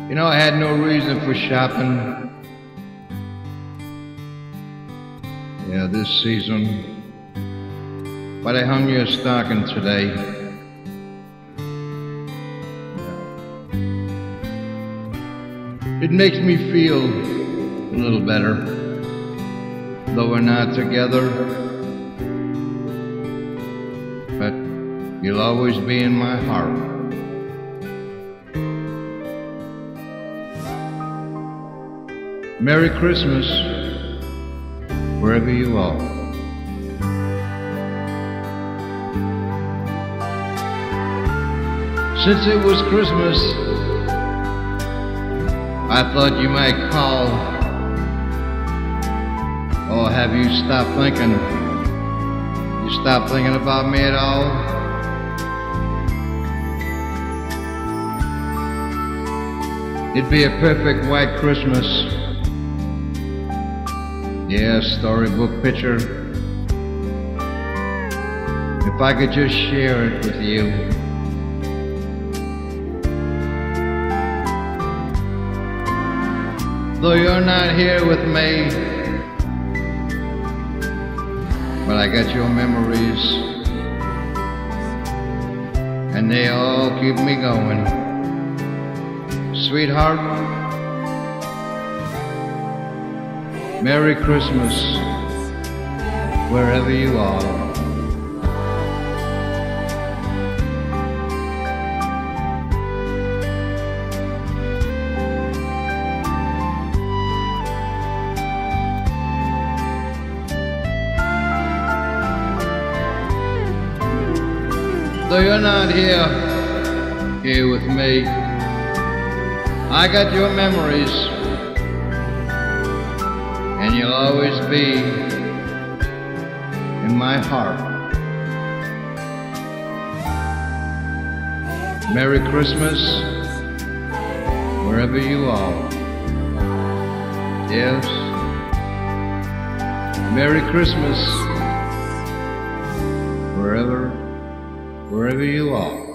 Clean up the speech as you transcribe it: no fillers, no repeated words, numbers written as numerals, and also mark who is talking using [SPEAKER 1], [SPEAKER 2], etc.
[SPEAKER 1] You know, I had no reason for shopping. Yeah, this season. But I hung you a stocking today. It makes me feel a little better, though we're not together. But you'll always be in my heart. Merry Christmas, wherever you are. Since it was Christmas, I thought you might call. Or have you stopped thinking? You stopped thinking about me at all? It'd be a perfect white Christmas. Yeah, storybook picture. If I could just share it with you. Though you're not here with me, but I got your memories, and they all keep me going. Sweetheart, Merry Christmas, wherever you are. Though you're not here with me, I got your memories, and you'll always be in my heart. Merry Christmas, wherever you are. Yes, Merry Christmas, wherever you are.